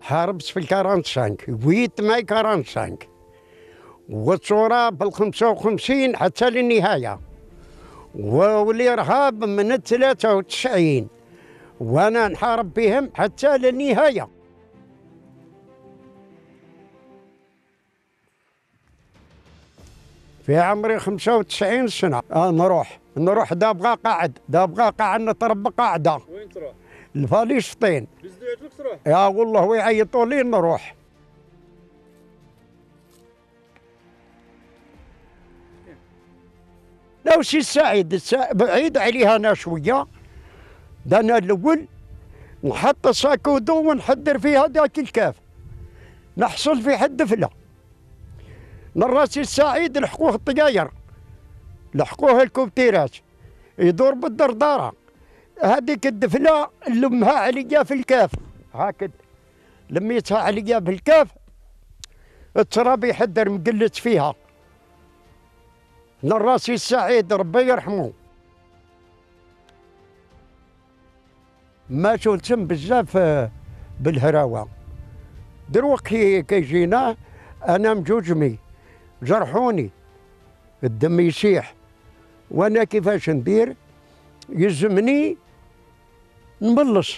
حاربت في ال45 ويت ماي 45 والصورة بال55 حتى للنهاية، والإرهاب من ال93 وأنا نحارب بهم حتى للنهاية. في عمري 95 سنة نروح دابغا قاعد نتربى قاعدة. وين تروح؟ لفلسطين. بزدويت لك تروح؟ يا والله ويعيطوا لي نروح. لو سي سعيد بعيد عليها أنا شوية، ده أنا الأول نحط ساكودو ونحضر فيها ذاك الكاف، نحصل في حد دفلة. الراسي السعيد لحقوه الطياير، لحقوه الكوبتيرات، يدور بالدردارة. هذيك الدفلة لمها عليا في الكاف هكذا، لميتها عليا في الكاف، التراب يحدر مقلت فيها. الراسي السعيد ربي يرحمه ما شولتم بزاف بالهراوة. دروك كيجينا انا مجوجمي جرحوني، الدم يسيح، وانا كيفاش ندير؟ يلزمني نبلص.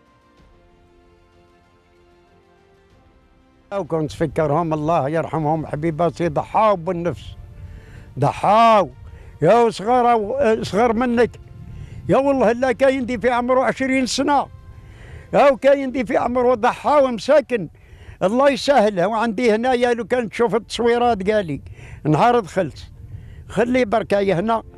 وكنت تفكرهم الله يرحمهم حبيباتي ضحاو بالنفس، ضحاو يا صغار منك. يا والله لا كاين دي في عمره 20 سنة، أو كاين دي في عمره ضحاو مساكن. الله يسهلها. وعندي هنايا لو كان تشوف التصويرات قالي نهار دخلت خلي بركاي هنا